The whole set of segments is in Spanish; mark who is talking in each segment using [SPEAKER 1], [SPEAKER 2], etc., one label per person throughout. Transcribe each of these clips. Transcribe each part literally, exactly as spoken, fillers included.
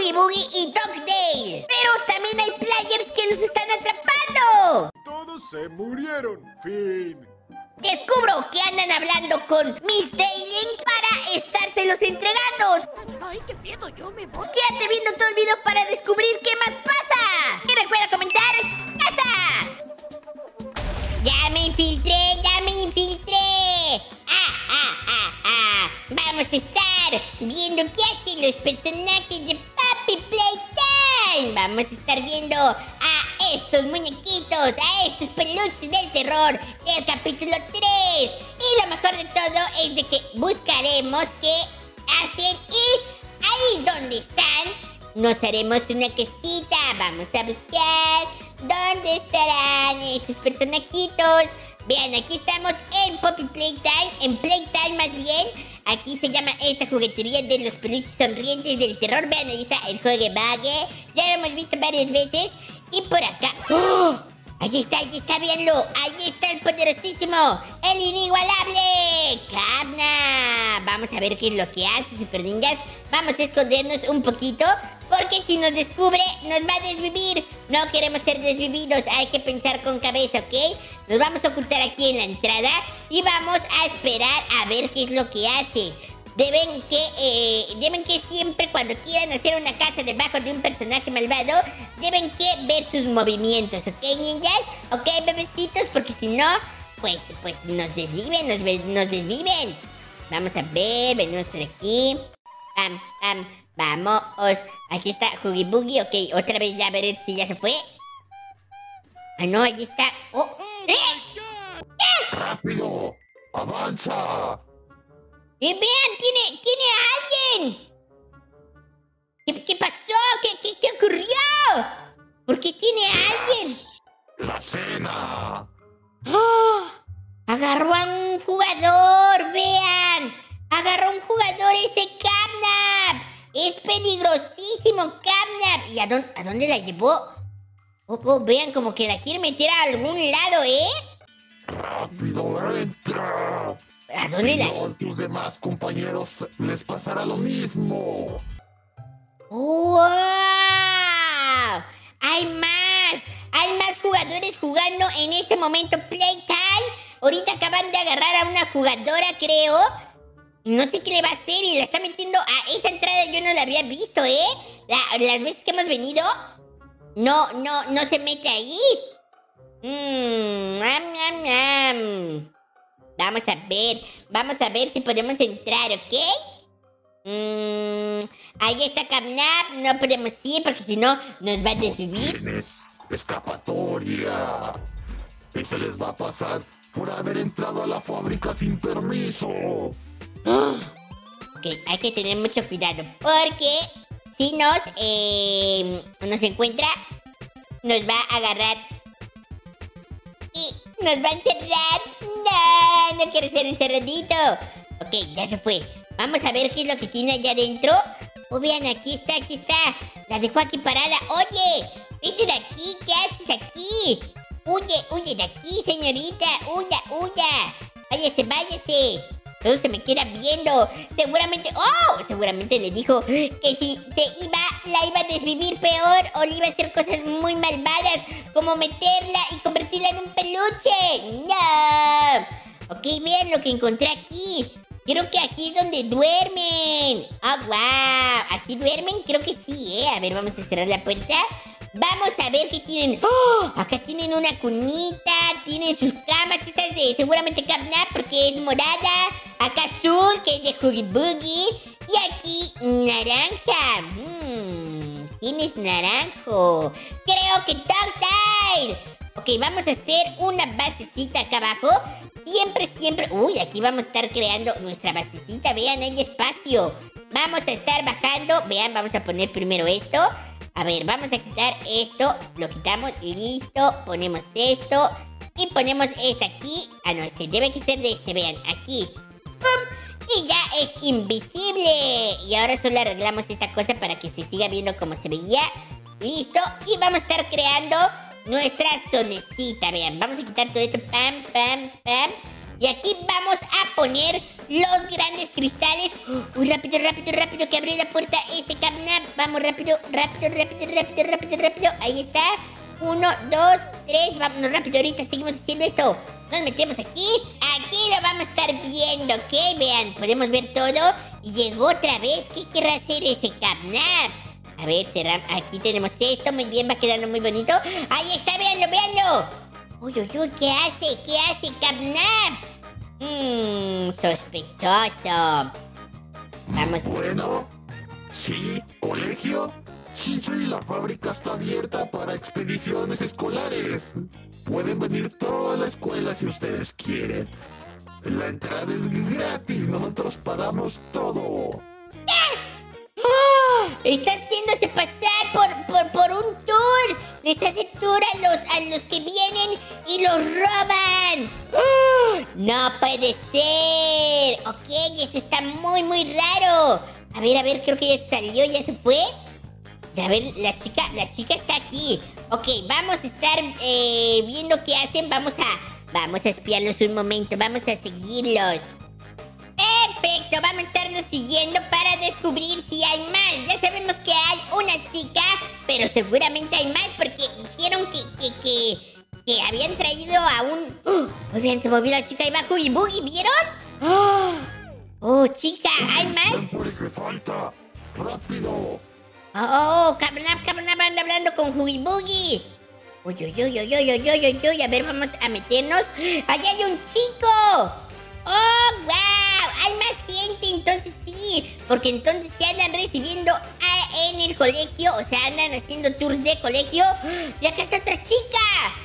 [SPEAKER 1] Oogie Boogie y Dogtail. Pero también hay players que los están atrapando.
[SPEAKER 2] Todos se murieron. Fin.
[SPEAKER 1] Descubro que andan hablando con Miss Dailing para estárselos entregando.
[SPEAKER 3] ¡Ay, qué miedo! ¡Yo me voy!
[SPEAKER 1] Quédate viendo todo el video para descubrir qué más pasa. Y recuerda comentar, ¡casa! ¡Ya me infiltré! ¡Ya me infiltré! ¡Ah, ah, ah, ah! Vamos a estar viendo qué hacen los personajes de Poppy Playtime. Vamos a estar viendo a estos muñequitos, a estos peluches del terror del capítulo tres. Y lo mejor de todo es de que buscaremos qué hacen y ahí donde están nos haremos una casita. Vamos a buscar dónde estarán estos personajitos. Vean, aquí estamos en Poppy Playtime, en Playtime más bien. Aquí se llama esta juguetería de los peluches sonrientes del terror. Vean, ahí está el Huggy Buggy. Ya lo hemos visto varias veces. Y por acá... ¡Oh! Ahí está, ahí está, véanlo. Ahí está el poderosísimo, el inigualable Capnap. Vamos a ver qué es lo que hace, super ninjas. Vamos a escondernos un poquito, porque si nos descubre, nos va a desvivir. No queremos ser desvividos, hay que pensar con cabeza, ¿ok? Nos vamos a ocultar aquí en la entrada y vamos a esperar a ver qué es lo que hace. Deben que, eh, deben que siempre cuando quieran hacer una casa debajo de un personaje malvado, deben que ver sus movimientos, ¿ok, ninjas? ¿Ok, bebecitos? Porque si no, pues, pues nos desviven, nos, nos desviven. Vamos a ver, venimos por aquí. Pam, pam, vamos. Aquí está Oogie Boogie, ok, otra vez ya a ver si ya se fue. Ah, no, allí está. Oh. ¡Eh! ¡Eh!
[SPEAKER 4] ¡Rápido! ¡Avanza!
[SPEAKER 1] ¡Y vean! ¡Tiene, tiene a alguien! ¿Qué, qué pasó? ¿Qué, qué, ¿Qué ocurrió? ¿Por qué tiene a alguien?
[SPEAKER 4] ¡La cena!
[SPEAKER 1] ¡Oh! Agarró a un jugador, vean. Agarró a un jugador este Capnap. Es peligrosísimo Capnap. ¿Y a dónde, a dónde la llevó? Oh, oh, vean como que la quiere meter a algún lado, ¿eh?
[SPEAKER 4] ¡Rápido, entra!
[SPEAKER 1] ¿A dónde
[SPEAKER 4] Si
[SPEAKER 1] la...?
[SPEAKER 4] no, a tus demás compañeros les pasará lo mismo.
[SPEAKER 1] ¡Wow! ¡Hay más! ¡Hay más jugadores jugando en este momento Playtime! Ahorita acaban de agarrar a una jugadora, creo. No sé qué le va a hacer y la está metiendo a esa entrada. Yo no la había visto, ¿eh? La, las veces que hemos venido, no, no, no se mete ahí. Mmm, am, am, am. Vamos a ver, vamos a ver si podemos entrar, ¿ok? Mmm, ahí está Capnap, no podemos ir porque si no nos va a desvivir.
[SPEAKER 4] Tienes escapatoria. Y se les va a pasar por haber entrado a la fábrica sin permiso.
[SPEAKER 1] Ok, hay que tener mucho cuidado porque si nos, eh, nos encuentra, nos va a agarrar y nos va a encerrar. No, no quiero ser encerradito. Ok, ya se fue. Vamos a ver qué es lo que tiene allá adentro. Oh, vean, aquí está, aquí está. La dejó aquí parada. Oye, vete de aquí, ¿qué haces aquí? Huye, huye de aquí, señorita. Huya, huya. Váyase, váyase. Todos se me quedan viendo. Seguramente, oh, seguramente le dijo que si se iba, la iba a desvivir peor o le iba a hacer cosas muy malvadas, como meterla y convertirla en un peluche. No. Ok, vean lo que encontré aquí. Creo que aquí es donde duermen. Ah, oh, wow. ¿Aquí duermen? Creo que sí, ¿eh? A ver, vamos a cerrar la puerta. Vamos a ver qué tienen. ¡Oh! Acá tienen una cunita, tienen sus camas. Esta es de seguramente Capnap porque es morada. Acá azul, que es de Oogie Boogie. Y aquí naranja. Hmm, tienes naranjo. Creo que Dogtail. Ok, vamos a hacer una basecita acá abajo. Siempre, siempre. Uy, aquí vamos a estar creando nuestra basecita. Vean, hay espacio. Vamos a estar bajando. Vean, vamos a poner primero esto. A ver, vamos a quitar esto. Lo quitamos, listo. Ponemos esto y ponemos este aquí. Ah, no, este debe que ser de este, vean, aquí. ¡Pum! Y ya es invisible. Y ahora solo arreglamos esta cosa para que se siga viendo como se veía. Listo, y vamos a estar creando nuestra zonecita, vean. Vamos a quitar todo esto, pam, pam, pam. Y aquí vamos a poner los grandes cristales. Uy, rápido, rápido, rápido, que abrió la puerta este Capnap. Vamos, rápido, rápido, rápido, rápido, rápido, rápido. Ahí está. Uno, dos, tres. Vámonos rápido, ahorita seguimos haciendo esto. Nos metemos aquí. Aquí lo vamos a estar viendo, ¿ok? Vean, podemos ver todo. Y llegó otra vez. ¿Qué querrá hacer ese Capnap? A ver, cerramos. Aquí tenemos esto. Muy bien, va quedando muy bonito. Ahí está, véanlo, véanlo. Uy, uy, uy, ¿qué hace? ¿Qué hace Capnap? Mmm, sospechoso. Vamos.
[SPEAKER 4] Bueno, sí, colegio. Sí, sí, la fábrica está abierta para expediciones escolares. Pueden venir toda la escuela si ustedes quieren. La entrada es gratis, nosotros pagamos todo.
[SPEAKER 1] ¡Oh! Está haciéndose pasar por, por, por un tour. Les hace tour a los, a los que vienen y los roban. ¡Oh! No puede ser. Ok, eso está muy, muy raro. A ver, a ver, creo que ya salió, ya se fue. A ver, la chica, la chica está aquí. Ok, vamos a estar eh, viendo qué hacen. Vamos a, vamos a espiarlos un momento. Vamos a seguirlos. Perfecto, vamos a estarlos siguiendo para descubrir si hay más. Ya sabemos que hay una chica, pero seguramente hay más porque dijeron que, que, que, que habían traído a un... ¡Oh! Muy bien, se movió la chica y va Huggy Buggy, ¿vieron? ¡Oh! ¡Oh, chica! ¿Hay más?
[SPEAKER 4] ¡Tiempo que falta! ¡Rápido!
[SPEAKER 1] ¡Oh! Capnap, Capnap anda hablando con Huggy Buggy. Uy, uy, uy, uy, uy, uy, uy, uy. A ver, vamos a meternos. ¡Allá hay un chico! ¡Oh, wow! Hay más gente, entonces sí. Porque entonces se andan recibiendo a, en el colegio. O sea, andan haciendo tours de colegio. Y acá está otra chica.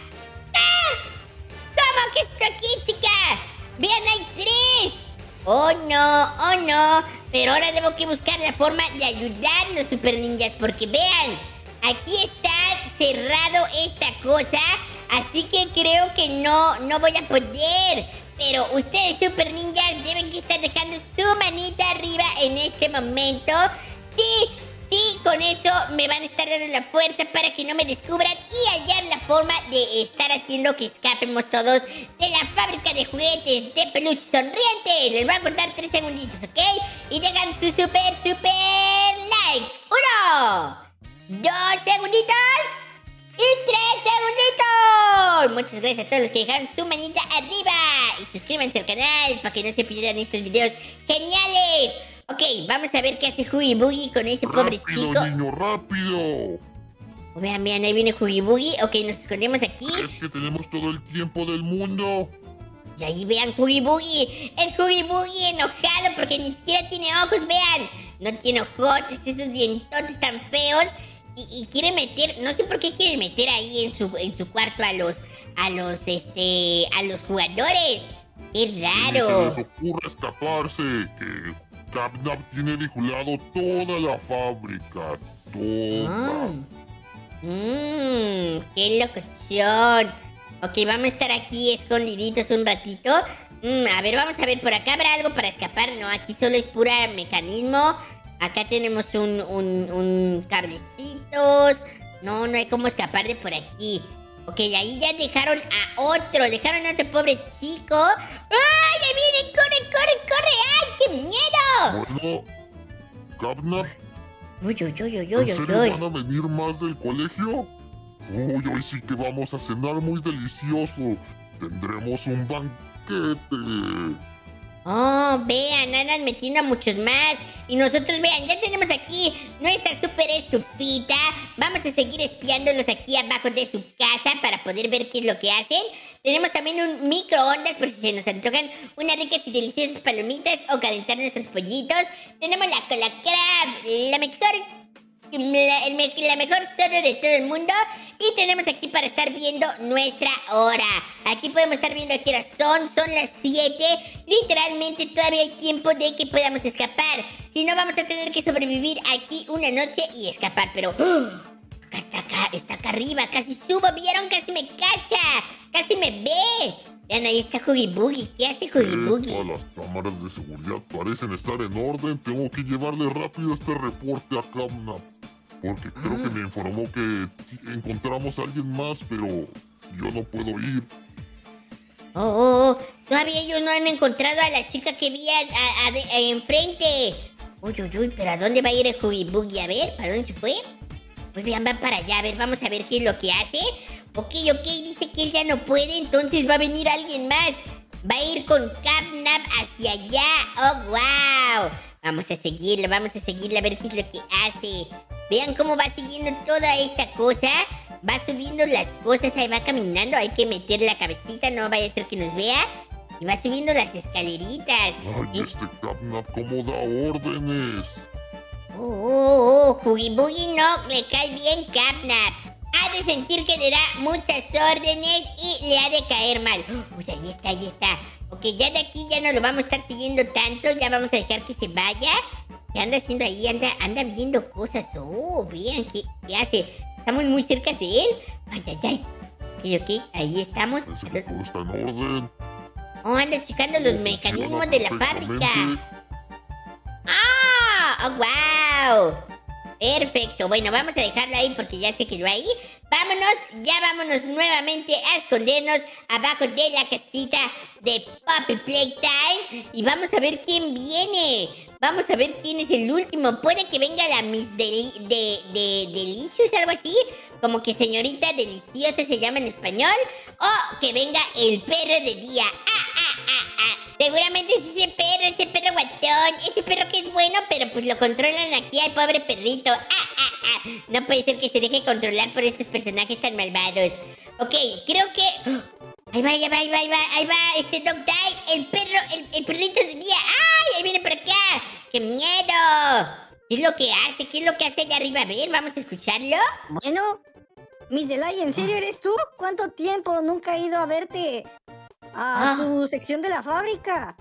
[SPEAKER 1] ¡Ah! ¿Cómo que está aquí, chica? Vean, hay tres. Oh, no, oh, no. Pero ahora debo que buscar la forma de ayudar a los super ninjas. Porque vean, aquí está cerrado esta cosa. Así que creo que no, no voy a poder. Pero ustedes super ninjas deben que estar dejando su manita arriba en este momento. Sí, sí, con eso me van a estar dando la fuerza para que no me descubran y hallar la forma de estar haciendo que escapemos todos de la fábrica de juguetes de peluche sonriente. Les voy a cortar tres segunditos, ¿ok? Y dejan su super, super like. Uno, dos segunditos. ¡Y tres segunditos! Muchas gracias a todos los que dejaron su manita arriba. Y suscríbanse al canal para que no se pierdan estos videos geniales. Ok, vamos a ver qué hace Huggy Buggy con ese pobre chico.
[SPEAKER 4] ¡Rápido, niño, rápido!
[SPEAKER 1] Oh, vean, vean, ahí viene Huggy Buggy. Ok, nos escondemos aquí.
[SPEAKER 4] Es que tenemos todo el tiempo del mundo.
[SPEAKER 1] Y ahí vean Huggy Buggy. Es Huggy Buggy enojado porque ni siquiera tiene ojos, vean. No tiene ojotes, esos dientotes tan feos. Y, y quiere meter, no sé por qué quiere meter ahí en su, en su cuarto a los, a los, este, a los jugadores. ¡Qué raro!
[SPEAKER 4] Ni se les ocurre escaparse, que Capnap tiene vigilado toda la fábrica, toda.
[SPEAKER 1] Mmm, qué locochón. Ok, vamos a estar aquí escondiditos un ratito. Mm, a ver, vamos a ver, por acá habrá algo para escapar. No, aquí solo es pura mecanismo. Acá tenemos un, un, un cablecitos. No, no hay cómo escapar de por aquí. Ok, ahí ya dejaron a otro. Dejaron a otro pobre chico. ¡Ay, ahí viene! ¡Corre, corre, corre! ¡Ay, qué miedo!
[SPEAKER 4] Bueno, Capnap,
[SPEAKER 1] Uy, uy, uy, uy,
[SPEAKER 4] ¿en
[SPEAKER 1] uy,
[SPEAKER 4] serio
[SPEAKER 1] uy.
[SPEAKER 4] van a venir más del colegio? Uy, hoy sí que vamos a cenar muy delicioso. Tendremos un banquete.
[SPEAKER 1] Oh, vean, andan metiendo a muchos más. Y nosotros, vean, ya tenemos aquí nuestra super estufita. Vamos a seguir espiándolos aquí abajo de su casa para poder ver qué es lo que hacen. Tenemos también un microondas por si se nos antojan unas ricas y deliciosas palomitas o calentar nuestros pollitos. Tenemos la Cola Craft, la mejor... La, el me, la mejor soda de todo el mundo. Y tenemos aquí para estar viendo nuestra hora. Aquí podemos estar viendo a qué hora son. Son las siete. Literalmente todavía hay tiempo de que podamos escapar. Si no, vamos a tener que sobrevivir aquí una noche y escapar. Pero... ¡oh! Acá está acá, está acá arriba. Casi subo, ¿vieron? Casi me cacha. Casi me ve. Vean, ahí está Huggy Buggy. ¿Qué hace Huggy Buggy?
[SPEAKER 4] Todas las cámaras de seguridad parecen estar en orden. Tengo que llevarle rápido este reporte a Capnap. Porque creo que me informó que encontramos a alguien más, pero yo no puedo ir.
[SPEAKER 1] Oh, oh, oh, todavía ellos no han encontrado a la chica que vi a, a- a de- a enfrente. Uy, uy, uy, pero ¿a dónde va a ir el Huggy Buggy? A ver, ¿para dónde se fue? Pues bien, va para allá, a ver, vamos a ver qué es lo que hace. Ok, ok, dice que él ya no puede, entonces va a venir alguien más. Va a ir con Capnap hacia allá. ¡Oh, wow! Vamos a seguirlo, vamos a seguirlo a ver qué es lo que hace. Vean cómo va siguiendo toda esta cosa. Va subiendo las cosas, ahí va caminando. Hay que meter la cabecita, no vaya a ser que nos vea. Y va subiendo las escaleritas.
[SPEAKER 4] Ay,
[SPEAKER 1] Y-
[SPEAKER 4] este Capnap, ¿cómo da órdenes?
[SPEAKER 1] Oh, oh, oh, Huggy Buggy no le cae bien Capnap. Ha de sentir que le da muchas órdenes y le ha de caer mal. Uy, ahí está, ahí está. Ok, ya de aquí ya no lo vamos a estar siguiendo tanto. Ya vamos a dejar que se vaya. ¿Qué anda haciendo ahí? Anda, anda viendo cosas. Oh, vean qué, qué hace. Estamos muy cerca de él. Ay, ay, ay. Ok, ok, ahí estamos.
[SPEAKER 4] Parece que todo está en orden.
[SPEAKER 1] Oh, anda checando los
[SPEAKER 4] Todo
[SPEAKER 1] mecanismos
[SPEAKER 4] funciona
[SPEAKER 1] de la fábrica.
[SPEAKER 4] perfectamente.
[SPEAKER 1] ¡Ah! ¡Oh, wow! Perfecto. Bueno, vamos a dejarla ahí porque ya se quedó ahí. Vámonos, ya vámonos nuevamente a escondernos abajo de la casita de Poppy Playtime. Y vamos a ver quién viene. Vamos a ver quién es el último. Puede que venga la Miss Deli de, de, Delicious, algo así. Como que señorita deliciosa se llama en español. O que venga el perro de día. ¡Ah, ah, ah, ah! Seguramente es ese perro, ese perro guatón. Ese perro que es bueno, pero pues lo controlan aquí al pobre perrito. ¡Ah, ah, ah! No puede ser que se deje controlar por estos personajes tan malvados. Ok, creo que... Ahí va, ahí va, ahí va, ahí va, ahí va, este Dog Die, el perro, el, el perrito de día. ¡Ay! Ahí viene por acá. ¡Qué miedo! ¿Qué es lo que hace? ¿Qué es lo que hace allá arriba? A ver, vamos a escucharlo.
[SPEAKER 3] Bueno, Miss Delay, ¿en serio eres tú? ¿Cuánto tiempo? Nunca he ido a verte a
[SPEAKER 1] Ah.
[SPEAKER 3] tu sección de la fábrica.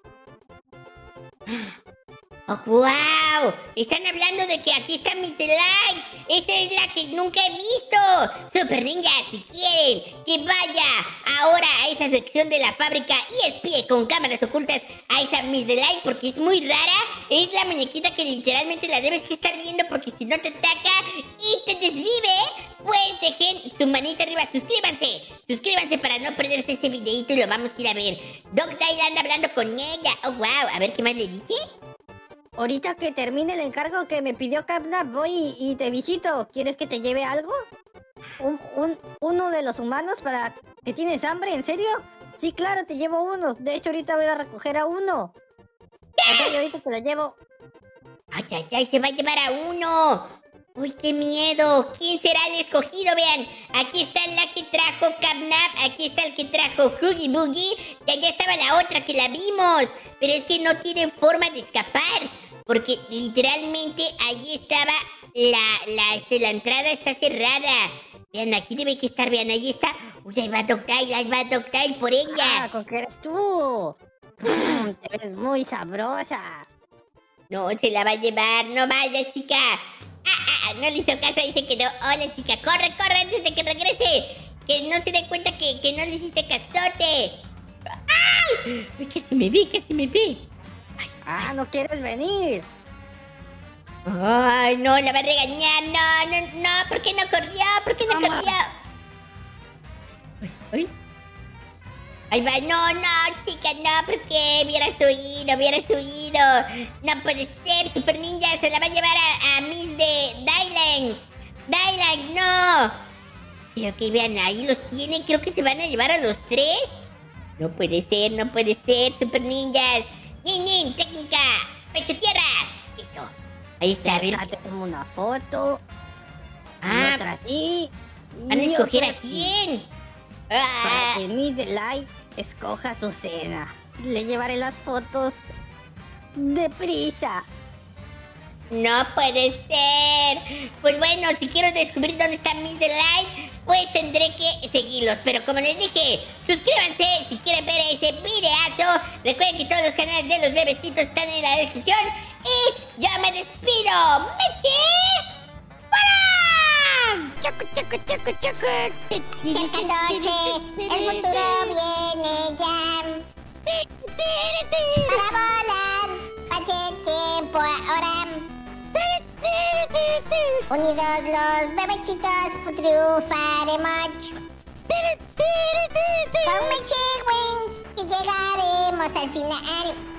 [SPEAKER 1] ¡Oh, wow! Están hablando de que aquí está Miss Delight. Esa es la que nunca he visto. Super Ninja, si quieren que vaya ahora a esa sección de la fábrica y espíe con cámaras ocultas a esa Miss Delight porque es muy rara. Es la muñequita que literalmente la debes que estar viendo porque si no te ataca y te desvive, pues dejen su manita arriba. Suscríbanse, suscríbanse para no perderse ese videito y lo vamos a ir a ver. Doc Dyle anda hablando con ella. Oh, wow. A ver qué más le dice.
[SPEAKER 3] Ahorita que termine el encargo que me pidió Capnap, voy y, y te visito. ¿Quieres que te lleve algo? ¿Un, un, uno de los humanos para que tienes hambre? ¿En serio? Sí, claro, te llevo unos. De hecho, ahorita voy a recoger a uno. Ok, ahorita te lo llevo.
[SPEAKER 1] Ay, ay, ay, se va a llevar a uno. Uy, qué miedo. ¿Quién será el escogido? Vean, aquí está la que trajo Capnap, aquí está el que trajo Huggy Buggy, y allá estaba la otra que la vimos. Pero es que no tiene forma de escapar, porque literalmente ahí estaba la, la, este, la entrada está cerrada. Vean, aquí debe que estar, vean, ahí está. Uy, ahí va Doc Dyle, ahí va Doc Dyle por
[SPEAKER 3] Ah,
[SPEAKER 1] ella.
[SPEAKER 3] con que eres tú. Mm, te ves muy sabrosa.
[SPEAKER 1] No, se la va a llevar, no vaya, chica. Ah, ah, ah, no le hizo caso, dice que no. Hola, chica, corre, corre antes de que regrese. Que no se dé cuenta que, que no le hiciste cazote. ¡Ay! Ay, casi me vi, casi me vi.
[SPEAKER 3] Ah, ¿no quieres venir?
[SPEAKER 1] Ay, no, la va a regañar. No, no, no, ¿por qué no corrió? ¿Por qué no
[SPEAKER 3] Mamá.
[SPEAKER 1] corrió? Ay, ay. Ahí va, no, no, chica, no, porque hubieras huido, hubieras huido. No puede ser, Super Ninja se la va a llevar a, a Miss de Dylan. Dylan, no. Creo que vean, ahí los tienen, creo que se van a llevar a los tres. No puede ser, no puede ser, Super Ninjas. Nin, nin, técnica, pecho tierra. Listo, ahí está, a ver.
[SPEAKER 3] Te tomo una foto.
[SPEAKER 1] Ah,
[SPEAKER 3] y otra aquí.
[SPEAKER 1] ¿van a
[SPEAKER 3] y
[SPEAKER 1] escoger
[SPEAKER 3] otra
[SPEAKER 1] a
[SPEAKER 3] aquí,
[SPEAKER 1] quién?
[SPEAKER 3] Para
[SPEAKER 1] Ah,
[SPEAKER 3] que Miss Delight escoja su cena. Le llevaré las fotos deprisa.
[SPEAKER 1] no puede ser. Pues bueno, si quiero descubrir dónde está Miss Delight, pues tendré que seguirlos. Pero como les dije, suscríbanse si quieren ver ese videazo. Recuerden que todos los canales de los bebecitos están en la descripción. Y yo me despido. ¡Meche! ¡Para!
[SPEAKER 3] Choco, choco, choco, choco.
[SPEAKER 1] Cerca noche, el futuro viene ya. Para volar, pase tiempo ahora. Unidos los bebecitos triunfaremos. Ponme Chihuin, que llegaremos al final.